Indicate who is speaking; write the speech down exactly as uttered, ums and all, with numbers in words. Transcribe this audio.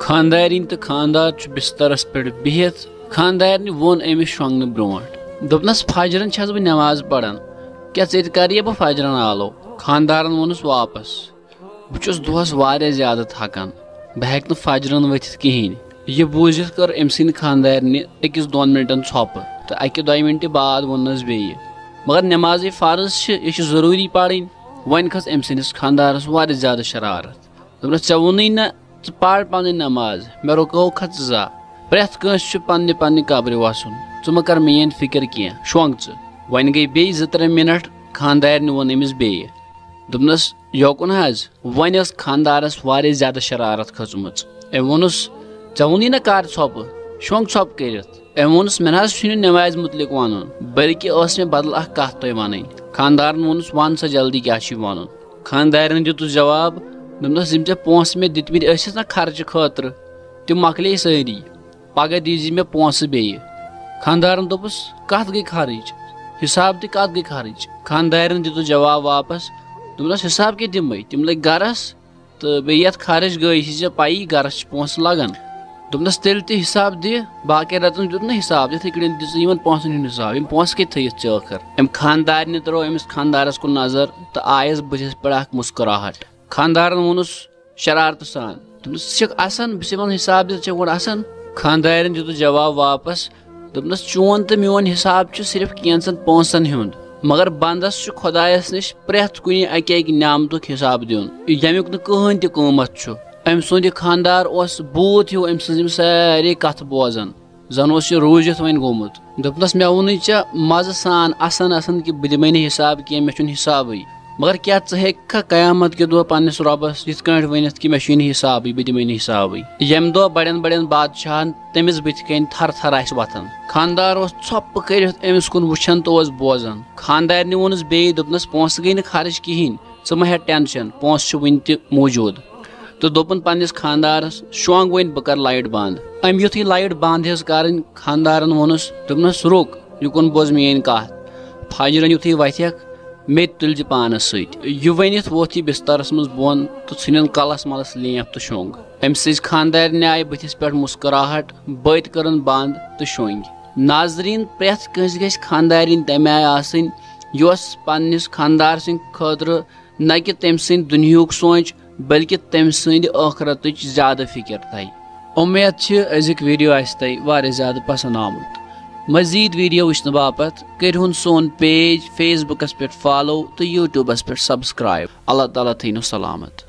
Speaker 1: खानदारिन तो खानदार बिस्तरस पे बिहित खानदारनि वोन अमिस शोंगन ब्रोट दोपनस फजरन छस बह नमाज पढ़ान क्या चे कर बह फजरन आलो खानदारन वोनस वापस बहुस दोहस वारिया ज्यादा थकान बह हेक फजरन वथित कहें यह बूझित कर अम सद खानदारनि अकिस दोन मिनटन छप तो अकि दो मिनट बाद वोनस बे मगर नमाज फर्ज यह जरूरी पढ़ वन खस अम सदिस खानदारस वारिया ज्यादा शरारत दोपनस ऐ वोन ना पढ़ पन नमाज मे रुको खत जा प्रेथ कंस पन्ने पन्ने कब्र वसन च म कर मेन फिक्र कह शोंग च वन गई बे जो त्रे मिनट खानदारनि वोन अमिस बे दोपनस योकुन हज वन खानदारस वारिया ज्यादा शरारत खचम अम वोनस ऐ वोनी ना कर छप शोंग छप कर अम वोनस मे नमाज मुतलिक वन बल्कि मे बदल अख कत तुम वन खानदारन वोनस वन सा जल्दी क्या वन खानदारन दितुस जवाब दोपनस यम ऐ पोस मे दितमित ना खर्च खतर तम मकले सारी पगह दीजी मे पोस बे खानदारन दोपस कत गई खर्च हिसाब त कत गई खर्च खानदारन दितुस जवाब वापस दोपनस हिसाब क्या दिम तम लग गरस तो बे ये खर्च गई चे पई गरस पोस लगन दोपनस तेल त हिसाब दि बाकी रतन दित ना हिसाब इथे कन दिन पोसन हूं हिसाब यम पोस कत थत चे अम खानदारन त्रो अमिस खानदारस कुन नजर तो आयस बुझस पे मुस्कुराहट खानदारन वोनस शरारत सान दोपनस असन बह हिसाब दित गोड़ असन खानदारन दितुस जवाब वापस दोपनस चोन तो मोन हिसाब सिर्फ कैंसन पोसन हुंद मगर बंदस खुदायस निश प्रेथ कुन अक अक नामतुक हिसाब दिन यमुक कहन तह कीमत अम सुंद खानदार बूत हिव अम सम सारे कथ बोजान जन रूजित वन गोमुत दोपनस मे वोन चे मज सान असन असन कि बह दिमे हिसाब कह मे हिसाब मगर क्या चा कयामत के दो पन्नस रबस यथ वन कि मे हिसाब बह दिमे हिसाब यम दो बड़न बड़न बादशाहन तमिस बुथ कन थर थर आस वथन खानदार छप कर अमिस कुन वुछन तो बोजान खानदारनि वोनस बे दोपनस पोस गई खर्च कहें च मे टेंशन पोस वन त मौजूद तो दोपन पन्नस खानदारस शोंग वन बह कर लाइट बंद अम युथ लाइट बंद हज कर खानदारन वोनस दोपनस रुक युकुन बोज मेन कत फजरन युथ वथक मे तुलज पानस सत यह वनित वोथ यह बिस्तरस मज बोन तो इन कलस मलस लेप तो शोंग अम सज खानदारन आय बुथिस पे मुस्कुराहट बत करन बंद तो शोंग नाजरीन प्रेथ कंस गछ खानदारिन तमे आय आसन योस पन्नस खानदार सिंह खतर न कि तम सद दुनियुक सोच बल्कि तम सद आखरतच ज्यादा फिक्र थी उम्मीद अजुक वीडियो आस तह वारिया ज्यादा पसंद आमुत मजीद वीडियो वुचन बापत करूँ सोन पेज फेसबुकस पे फॉलो तो यूट्यूबस पे सब्सक्राइब अल्लाह ताला थीनो सलामत।